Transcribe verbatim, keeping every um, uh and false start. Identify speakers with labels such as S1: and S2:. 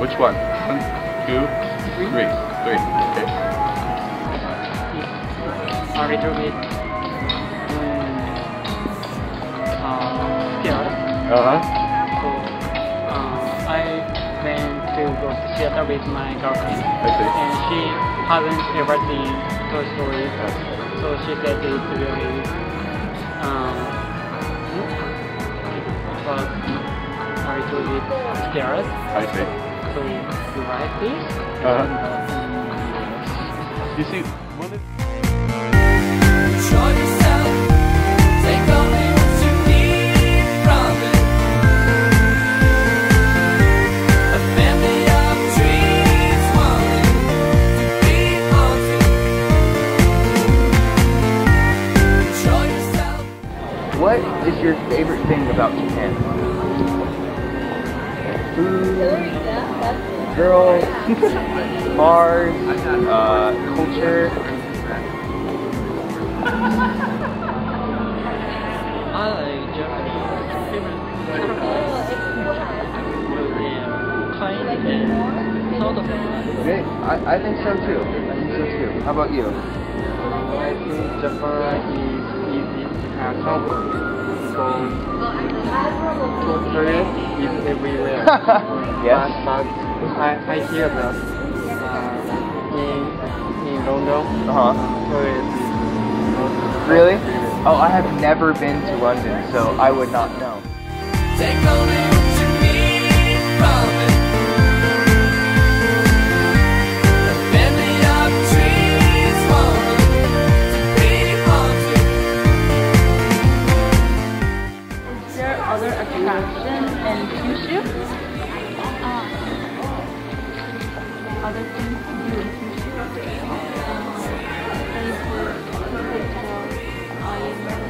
S1: Which one? One, two, three. Three. Three. Okay.
S2: A little bit um, uh, scared.
S1: Uh-huh.
S2: So uh, I went to go to theater with my girlfriend.
S1: I see.
S2: And she hasn't ever seen Toy Story. So she said it's really um, it was a little bit scared.
S1: I see.
S2: So you like this?
S1: Uh-huh.
S2: And,
S1: You see, one of
S3: Show yourself, take only what you need from it. A family of trees wanting to be haunted. Show yourself.
S4: What is your favorite thing about Japan? Food, girls, bars, uh, culture.
S2: I like Japanese people. Kind and sort of.
S4: Okay, I, I think so too. I think so too. How about you?
S2: I think Japan is easy to have comfort. Because toilet is everywhere.
S4: Yes.
S2: But, but I, I hear that uh, in in London,
S4: Uh-huh.
S2: toilet is not
S4: Really?
S2: everywhere.
S4: Oh, I have never been to London, so I would not know.
S3: Take only what you need from it. A family of trees wanting to be haunted.
S5: Is there other attractions in Kyushu? Other things to do in Kyushu? Uh, places, hotel, island.